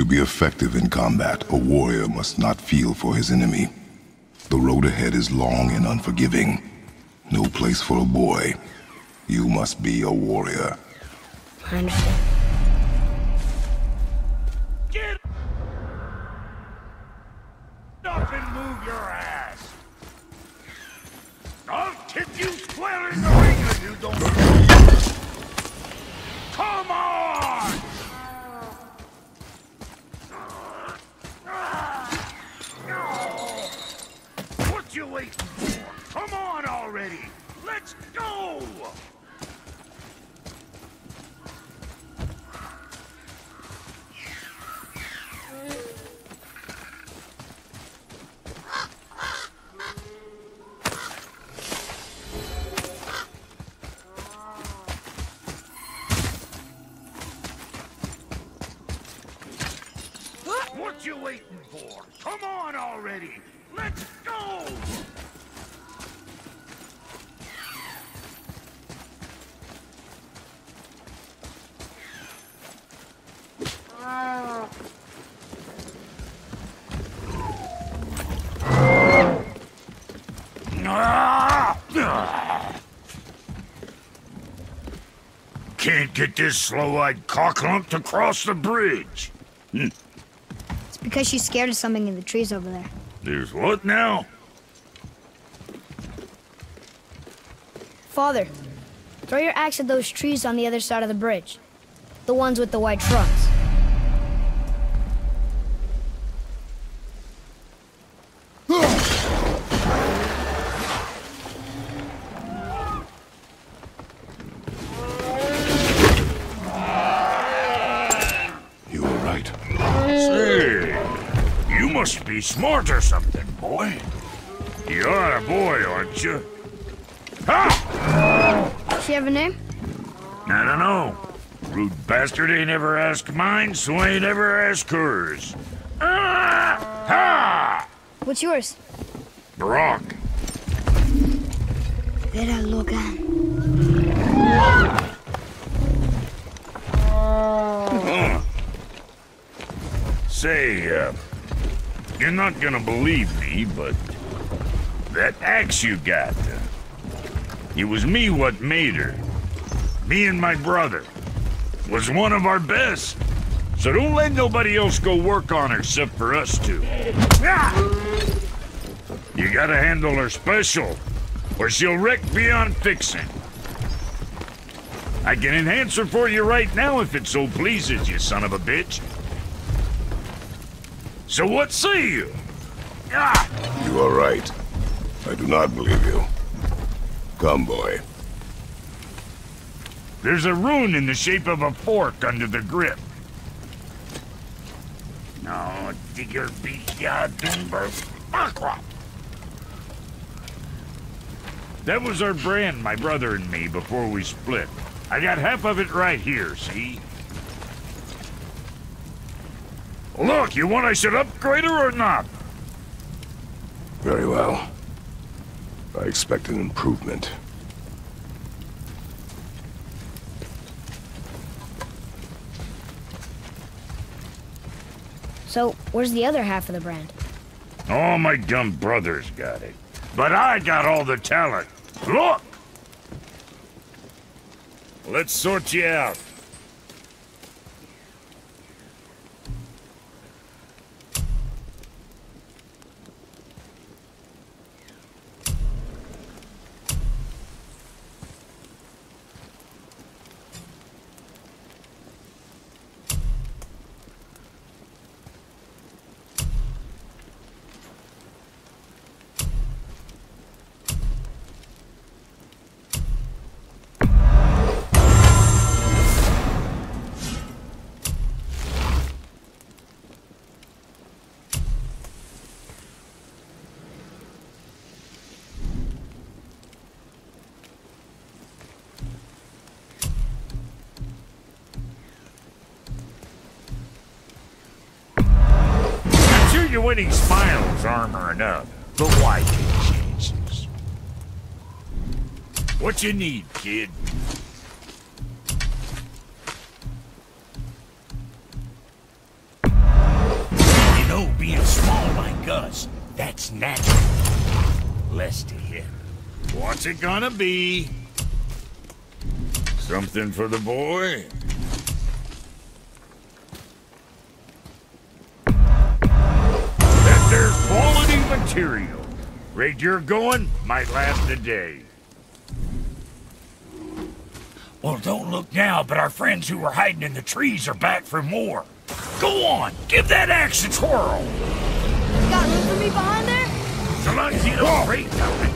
To be effective in combat, a warrior must not feel for his enemy. The road ahead is long and unforgiving. No place for a boy. You must be a warrior. I understand. Get up and move your ass! I'll kick you square in the ring if you don't. Come on! What you waiting for? Come on already! Let's go! What you waiting for? Come on already! Let's go! Can't get this slow-eyed cocklump to cross the bridge. It's because she's scared of something in the trees over there. There's what now? Father, throw your axe at those trees on the other side of the bridge. The ones with the white trunks. You were right. Say, you must be smart or something, boy. You are a boy, aren't you? Ha! Does she have a name? I don't know. Rude bastard ain't ever asked mine, so ain't ever asked hers. Ah! Ha! What's yours? Brock. Vera Logan. Say, you're not gonna believe me, but that axe you got, it was me what made her. Me and my brother. Was one of our best. So don't let nobody else go work on her except for us two. Ah! You gotta handle her special, or she'll wreck beyond fixing. I can enhance her for you right now if it so pleases you, son of a bitch. So what say you? Ah! You are right. I do not believe you. Come, boy. There's a rune in the shape of a fork under the grip. No, digger beat ya, Dunber. That was our brand, my brother and me, before we split. I got half of it right here, see? Look, you want I should upgrade her or not? Very well. I expect an improvement. So, where's the other half of the brand? All my dumb brothers got it. But I got all the talent. Look! Let's sort you out. Your winning smile's armor enough, but why take chances? What you need, kid? like us. That's natural. Less to hit. What's it gonna be? Something for the boy? That there's quality material. Rate you're going might last a day. Well, don't look now, but our friends who were hiding in the trees are back for more. Go on, give that axe a twirl. Got room for me behind there? So long as you don't break nothing.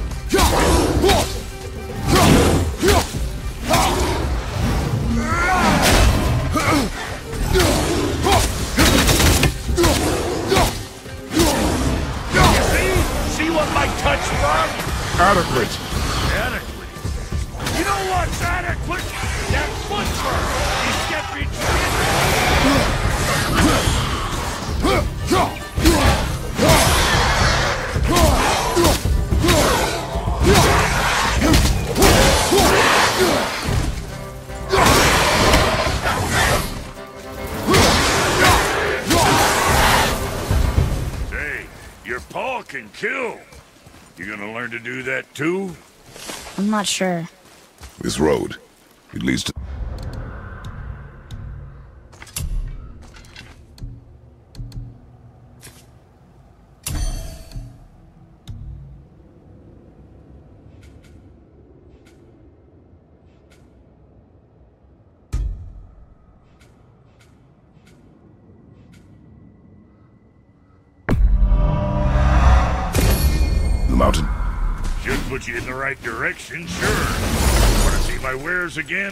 See what my touch brought? Adequate. Adequate. You know what's adequate? That foot first. You kept me Hey, your paw can kill. You gonna learn to do that too? I'm not sure. This road, it leads to... the mountain. Should put you in the right direction, sure. Wanna see my wares again?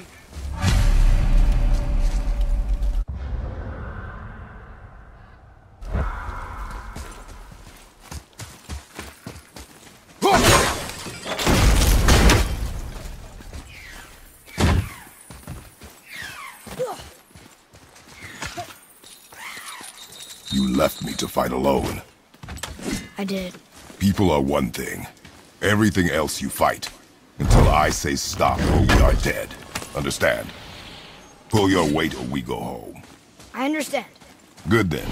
You left me to fight alone. I did. People are one thing. Everything else you fight. Until I say stop or we are dead. Understand? Pull your weight or we go home. I understand. Good then.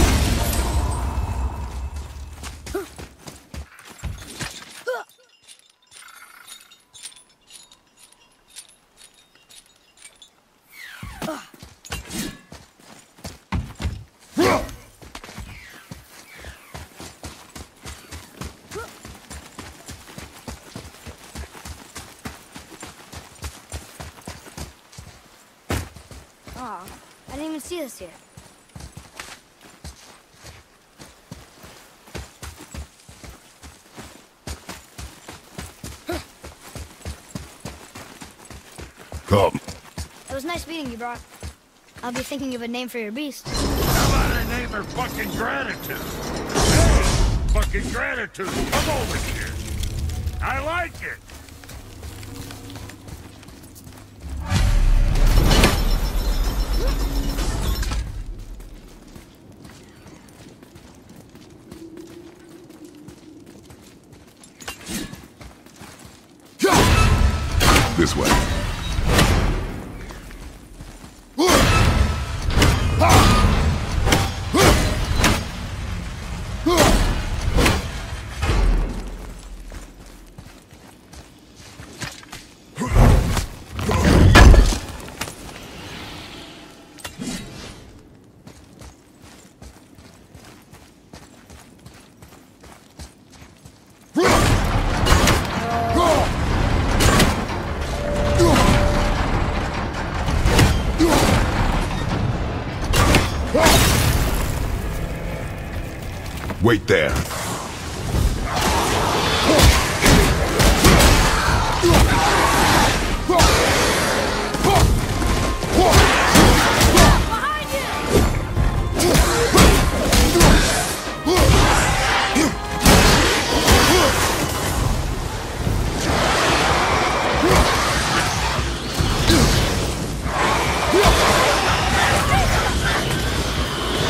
Aw, I didn't even see this here. Come. It was nice meeting you, Brock. I'll be thinking of a name for your beast. How about I name her fucking Gratitude? Hey, fucking Gratitude, come over here. I like it. This way. Wait there.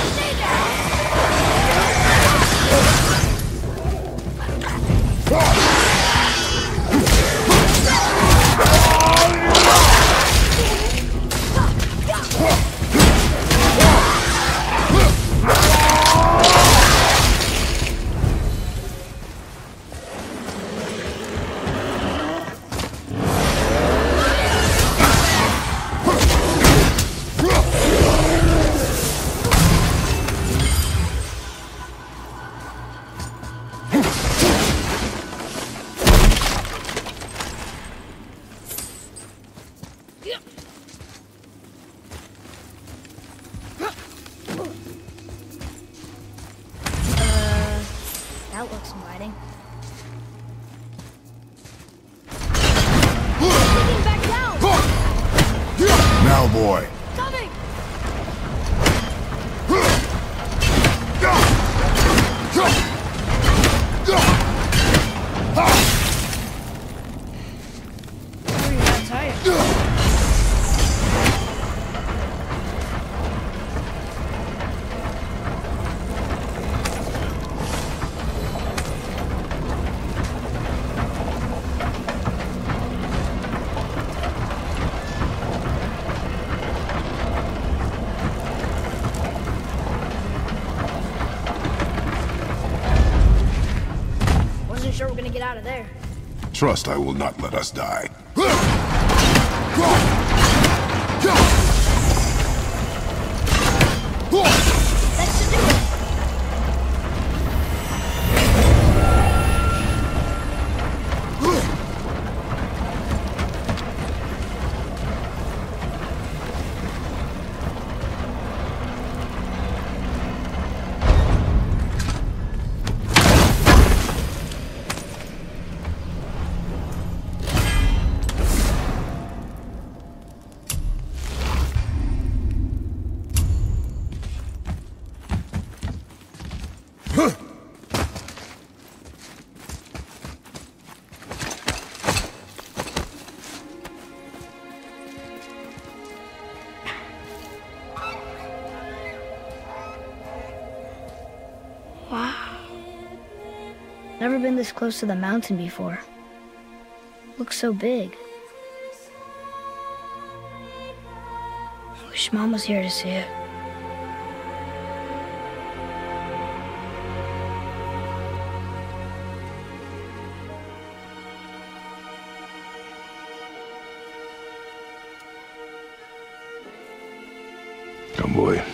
Stay down. That looks inviting. Digging back down! Now, boy. Coming! How are you that tired? Wasn't sure we're gonna get out of there. Trust I will not let us die. That should do it. Wow. Never been this close to the mountain before. Looks so big. Wish Mom was here to see it. Come, boy.